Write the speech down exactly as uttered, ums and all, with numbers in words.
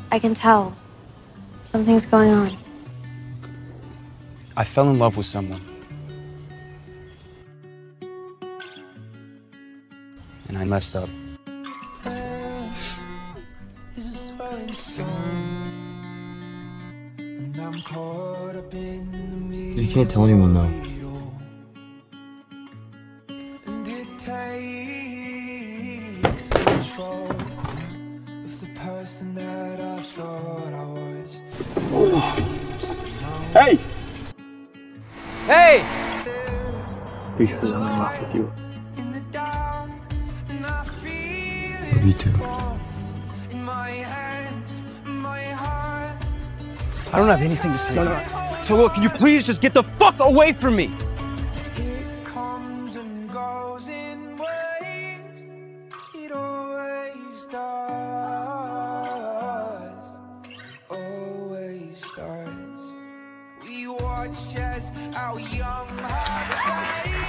I can tell. Something's going on. I fell in love with someone. And I messed up. You can't tell anyone though. Hey! Hey! Because I'm in love with you. Love you too. I don't have anything to say. No, no, no. So look, can you please just get the fuck away from me? It comes and goes in waves. It always does. Always does. We watch as our young hearts fade.